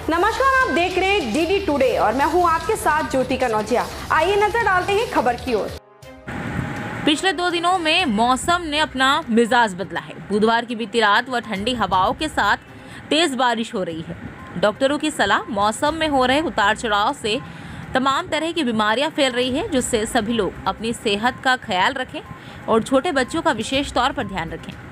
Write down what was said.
नमस्कार, आप देख रहे हैं डीडी टुडे और मैं हूं आपके साथ ज्योति कनौजिया। आइए नजर डालते हैं खबर की ओर। पिछले 2 दिनों में मौसम ने अपना मिजाज बदला है। बुधवार की बीती रात व ठंडी हवाओं के साथ तेज बारिश हो रही है। डॉक्टरों की सलाह, मौसम में हो रहे उतार चढ़ाव से तमाम तरह की बीमारियां फैल रही है, जिससे सभी लोग अपनी सेहत का ख्याल रखें और छोटे बच्चों का विशेष तौर पर ध्यान रखें।